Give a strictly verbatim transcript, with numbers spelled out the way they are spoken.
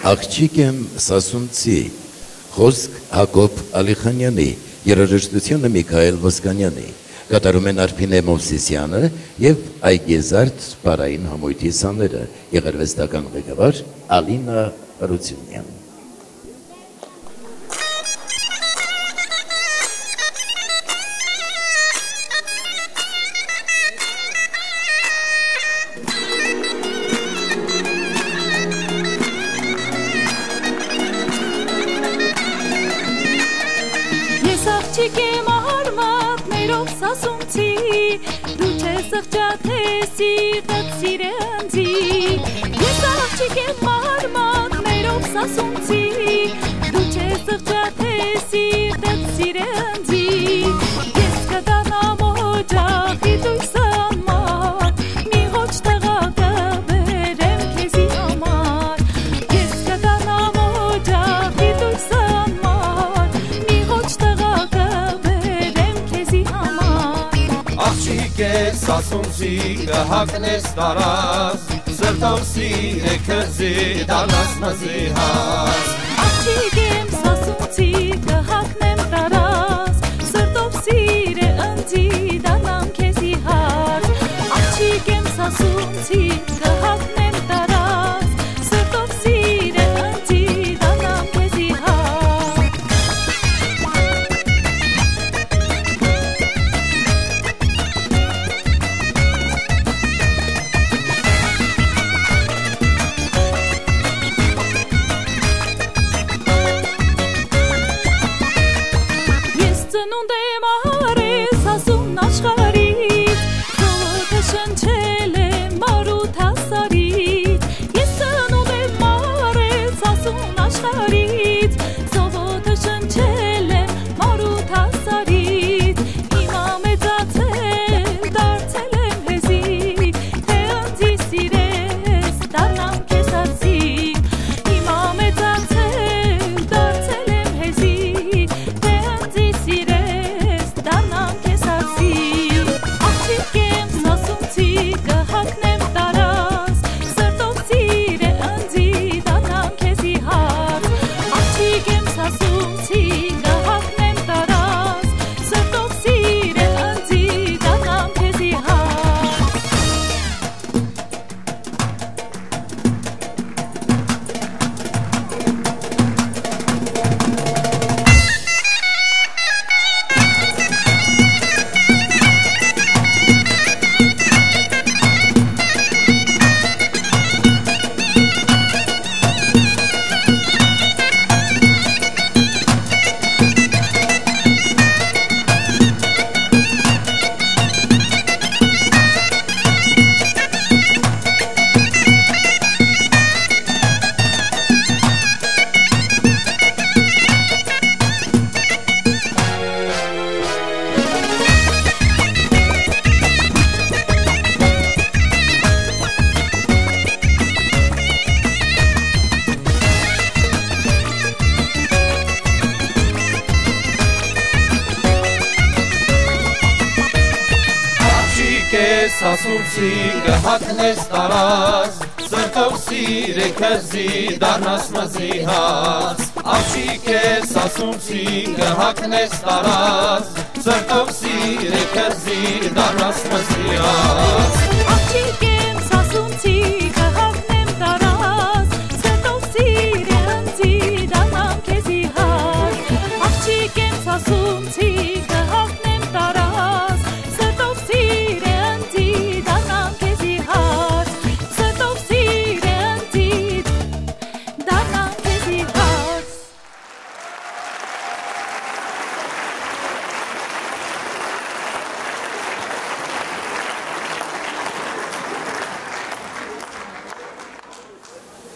Աղջիկ եմ Սասունցի, խոսք Հակոբ Ալիխանյանի, երաժշտությունը Միքայել Ոսկանյանի, կատարում են Արփինե Մովսիսյանը և Այգեզարդ պարային համույթի սաները, եղերվեստական ղեկավար Ալինա Հարությունյան։ Աղջիկ եմ արմատներով Սասունցի, դու չես աղջատեսի տդ սիրենձի։ Ես աղջիկ եմ արմատներով Սասունցի, դու չես աղջատեսի տդ սիրենձի։ Ես կդանամ օջախի դույսը անմար, մի ղոչ տղա կբերեմ քեզի համար։ Ես կդանամ օջախի դույսը անմար, մի ղոչ տղա Աղջիկ ես Սասունցի կհակնես տարած, սրտով սիրե քրզի դառնաս մզի հաց։ Աղջիկ եմ Սասունցի կհակնեմ տարած, սրտով սիրե ընձի դառնամ քեզի հաց։ Աղջիկ եմ Սասունցի կհակնեմ տարած, սրտով սիրե ընձի դառնամ քեզի հաց։ Ծնունդ եմ արել Սասուն աշխարհից, Ողոքը շնչել եմ Մարութ հասարից։ Ես ծնունդ եմ արել Սասուն աշխարհից, Ողոքը շնչել եմ Մարութ հասարից։ Հիմա մեծացել դարձել եմ հեզիկ, թե ընձի սիրես դառնամ քեզ հարսիկ։ Հիմա մեծացել դարձել եմ հեզիկ, թե ընձի սիրես դառնամ քեզ հարսիկ։ Աղջիկ եմ Սասունցի կհակնեմ տարած, սրտով սիրե ընձի դառնամ քեզի հաց։ Աղջիկ եմ Սասունցի կհակնեմ տարած, սրտով սիրե ընձի դառնամ քեզի հաց։ Սասունցի կհակնես տարած, սրտով սիրե քրզի դառնաս մզի հաց։ Աղջիկ ես Սասունցի կհակնես տարած, սրտով սիրե քրզի դառնաս մզի հաց։ Աղջիկ եմ Սասունցի կհակնեմ